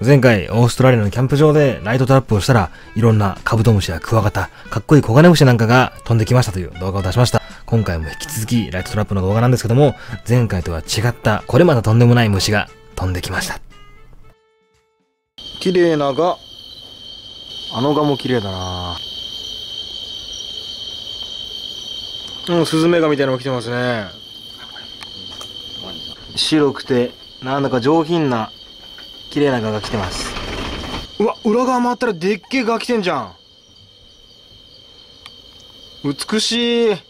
前回、オーストラリアのキャンプ場でライトトラップをしたら、いろんなカブトムシやクワガタ、かっこいいコガネムシなんかが飛んできましたという動画を出しました。今回も引き続きライトトラップの動画なんですけども、前回とは違った、これまたとんでもない虫が飛んできました。綺麗なガ。あのガも綺麗だな。スズメガみたいなのも来てますね。白くて、なんだか上品な、綺麗なガが来てます。うわ、裏側回ったらでっけえガ来てんじゃん。美しい。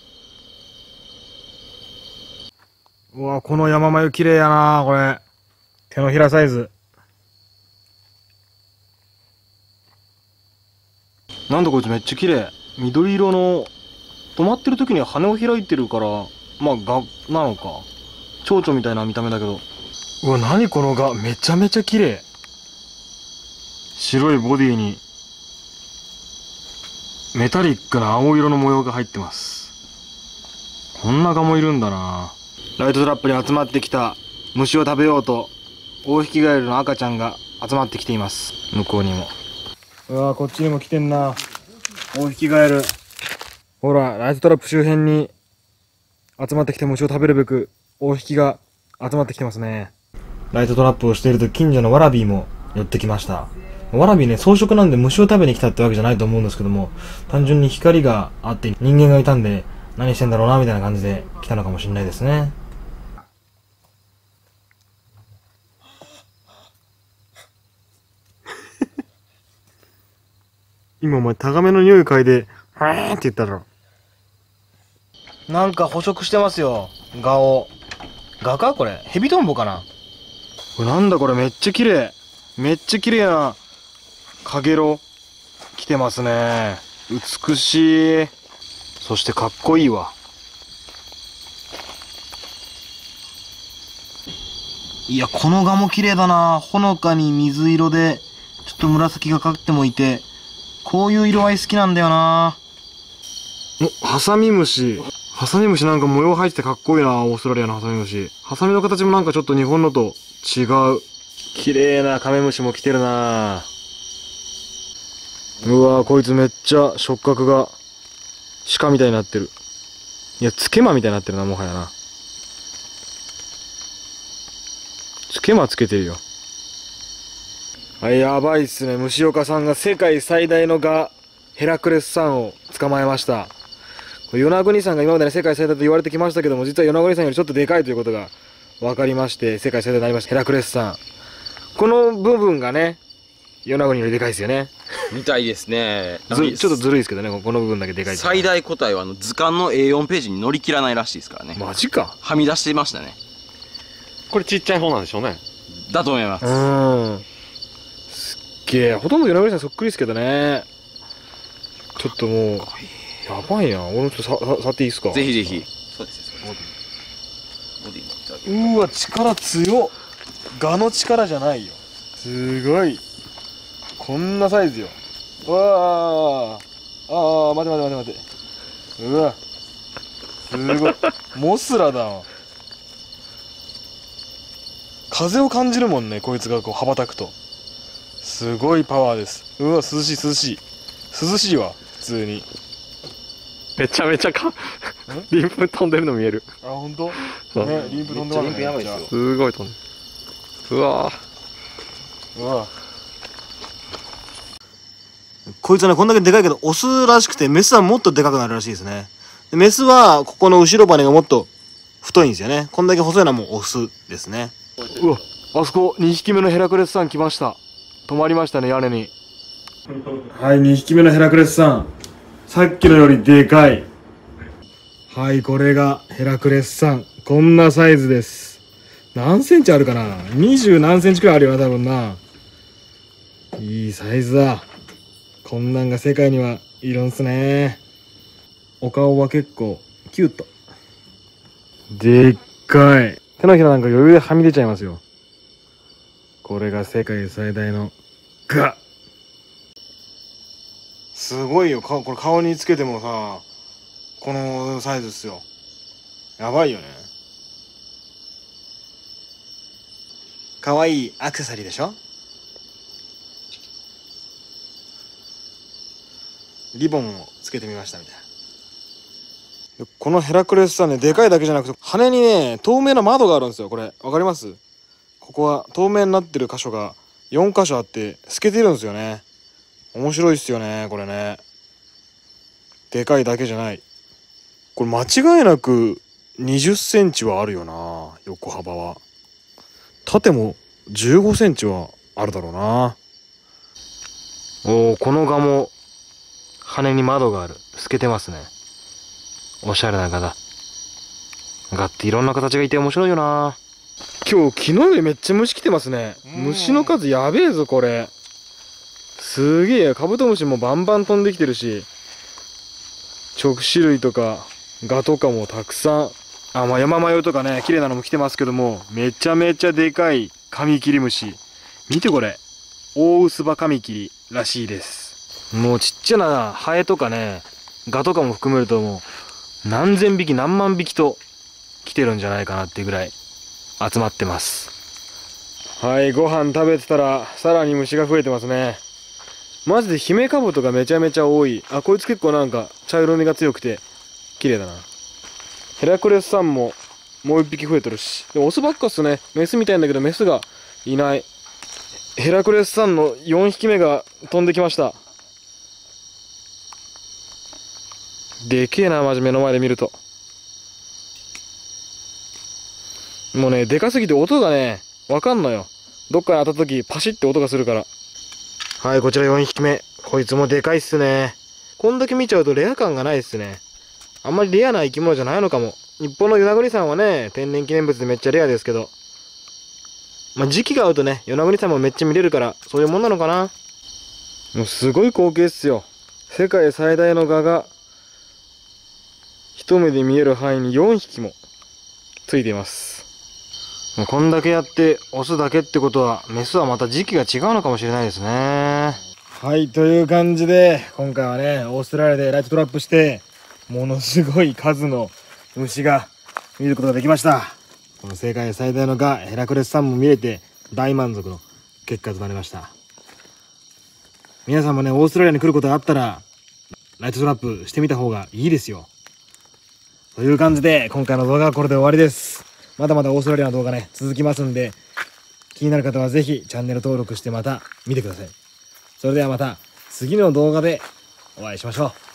うわ、この山眉綺麗やな、これ。手のひらサイズ。なんだこいつめっちゃ綺麗。緑色の、止まってる時には羽を開いてるから、まあガなのか。蝶々みたいな見た目だけど。うわ、何このガ。めちゃめちゃ綺麗。白いボディに、メタリックな青色の模様が入ってます。こんなガもいるんだな。ライトトラップに集まってきた虫を食べようと、オオヒキガエルの赤ちゃんが集まってきています。向こうにも。うわ、こっちにも来てんな。オオヒキガエル。ほら、ライトトラップ周辺に集まってきて虫を食べるべく、オオヒキが集まってきてますね。ライトトラップをしていると近所のワラビーも寄ってきました。ワラビーね、草食なんで虫を食べに来たってわけじゃないと思うんですけども、単純に光があって人間がいたんで、何してんだろうなみたいな感じで来たのかもしれないですね。今お前タガメの匂い嗅いで、はーって言ったろ。なんか捕食してますよ、ガを。ガかこれヘビトンボかな。これなんだこれ、めっちゃ綺麗。めっちゃ綺麗なカゲロ来てますね。美しい。そしてかっこいいわ。いや、このガも綺麗だな。ほのかに水色でちょっと紫がかってもいて、こういう色合い好きなんだよな。ハサミムシ。ハサミムシなんか模様入ってかっこいいな。オーストラリアのハサミムシ。ハサミの形もなんかちょっと日本のと違う。綺麗なカメムシも来てるな。うわー、こいつめっちゃ触覚が鹿みたいになってる。いや、つけまみたいになってるな、もはやな。つけまつけてるよ。はい、やばいっすね。虫岡さんが世界最大のガ、ヘラクレスさんを捕まえました。与那国さんが今までね、世界最大と言われてきましたけども、実は与那国さんよりちょっとでかいということが分かりまして、世界最大になりました。ヘラクレスさん。この部分がね、与那国よりでかいですよね。 みたいですね。 ちょっとずるいですけどね、この部分だけでかい。 最大個体は図鑑の A4 ページに載りきらないらしいですからね。 マジか。 はみ出してましたね。 これちっちゃい方なんでしょうね。 だと思います。 すっげえ。ほとんど与那国さんそっくりですけどね。ちょっともう、やばいな。俺もちょっと触っていいですか。 ぜひぜひ。そうですね。ボディ持ってあげる。 うわ、力強っ。ガの力じゃないよ。すごい。こんなサイズよ。うわー。待て。うわ。すごい。モスラだわ。風を感じるもんね、こいつがこう羽ばたくと。すごいパワーです。うわ、涼しい。涼しいわ、普通に。 めちゃめちゃリンプ飛んでるの見える。 あ、ほんと？ そうね、リンプ飛んでますね。 リンプやばいですよ。 すごい飛んでる。うわうわ。こいつはね、こんだけでかいけど、オスらしくて、メスはもっとでかくなるらしいですね。でメスは、ここの後ろ羽がもっと太いんですよね。こんだけ細いのはもうオスですね。うわ、あそこ、2匹目のヘラクレスさん来ました。止まりましたね、屋根に。はい、2匹目のヘラクレスさん。さっきのよりでかい。はい、これがヘラクレスさん。こんなサイズです。何センチあるかな？ 20 何センチくらいあるよな、多分な。いいサイズだ。こんなんが世界にはいるんすね。お顔は結構キュート。でっかい。手のひらなんか余裕ではみ出ちゃいますよ。これが世界最大のガ。すごいよ。これ顔につけてもさ、このサイズっすよ。やばいよね。かわいいアクセサリーでしょ？ リボンをつけてみましたみたいな。このヘラクレスさんね、でかいだけじゃなくて羽にね透明な窓があるんですよ。これわかります？ここは透明になってる箇所が4箇所あって透けてるんですよね。面白いっすよねこれね。でかいだけじゃない。これ間違いなく20センチはあるよな。横幅は縦も15センチはあるだろうな。おお、このガも羽に窓がある。透けてますね。おしゃれなガだ。ガっていろんな形がいて面白いよな。今日昨日よりめっちゃ虫来てますね。虫の数やべえぞこれ。すげえ。カブトムシもバンバン飛んできてるし、直歯類とかガとかもたくさん。まあ山繭とかね綺麗なのも来てますけども、めちゃめちゃでかいカミキリムシ。見てこれ、オオウスバカミキリらしいです。もうちっちゃなハエとかねガとかも含めるともう何千匹何万匹と来てるんじゃないかなっていうぐらい集まってます。はい、ご飯食べてたらさらに虫が増えてますね。マジでヒメカブトがめちゃめちゃ多い。こいつ結構なんか茶色みが強くて綺麗だな。ヘラクレスさんももう一匹増えてるし、でもオスばっかっすね。メスみたいんだけどメスがいない。ヘラクレスさんの4匹目が飛んできました。でけえなマジ。目の前で見るともうねでかすぎて音がねわかんのよ。どっかに当たった時パシッて音がするから。はい、こちら4匹目。こいつもでかいっすね。こんだけ見ちゃうとレア感がないっすね。あんまりレアな生き物じゃないのかも。日本の与那国さんはね天然記念物でめっちゃレアですけど、時期が合うとね与那国さんもめっちゃ見れるからそういうもんなのかな。もうすごい光景っすよ。世界最大のガが一目で見える範囲に4匹もついています。もうこんだけやってオスだけってことはメスはまた時期が違うのかもしれないですね。はい、という感じで今回はねオーストラリアでライトトラップしてものすごい数の虫が見ることができました。この世界最大のガヘラクレスさんも見れて大満足の結果となりました。皆さんもねオーストラリアに来ることがあったらライトトラップしてみた方がいいですよ。という感じで今回の動画はこれで終わりです。まだまだオーストラリアの動画ね続きますんで、気になる方はぜひチャンネル登録してまた見てください。それではまた次の動画でお会いしましょう。